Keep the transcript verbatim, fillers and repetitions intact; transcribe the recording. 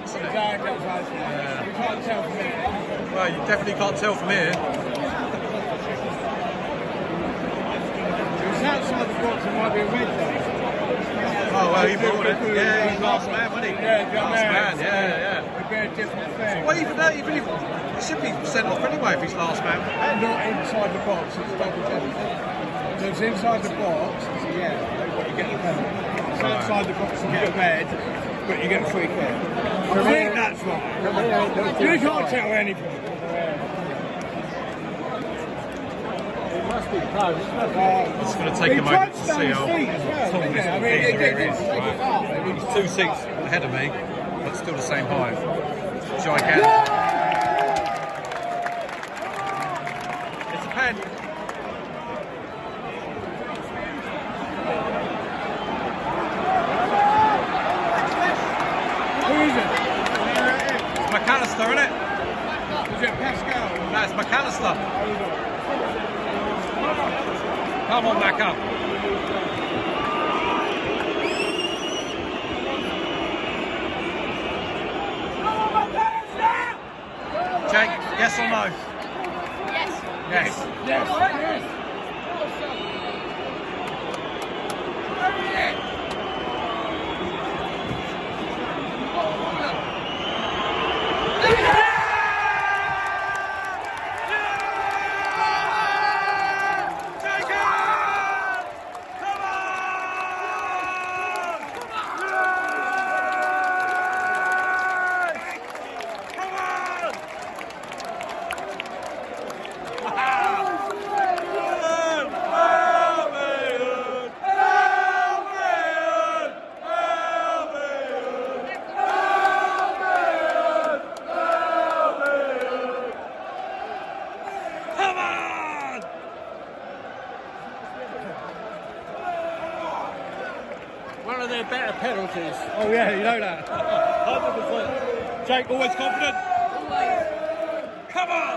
box, isn't it? Exactly, exactly. Yeah. You can't tell from here. Well, you definitely can't tell from here. It was outside the box, it might be a red though. Oh, well, he brought it. Yeah, he's last man, wasn't he? Yeah, last man, yeah, yeah. It'd be a different thing. Well, even that, even if it should be sent off anyway if he's last man. And not inside the box, it's double jeopardy. So it's inside the box, it's a yeah, you get the penalty. It's Right. outside the box, you get a red, but you get a free kick. I think that's right. You can't tell anything. It must be close. It's going to take a moment to see how tall this geezer is. Right? He's two seats ahead of me, but still the same height. Gigantic. It's a pen. Who is it? It's Mac Allister, isn't it? Is it Pascal? No, it's Mac Allister. Come on, Mac up. Jake, yes or no? Yes. Yes. Yes. Yes. One of their better penalties. Oh yeah, you know that. one hundred percent. Jake, always confident? Always. Come on!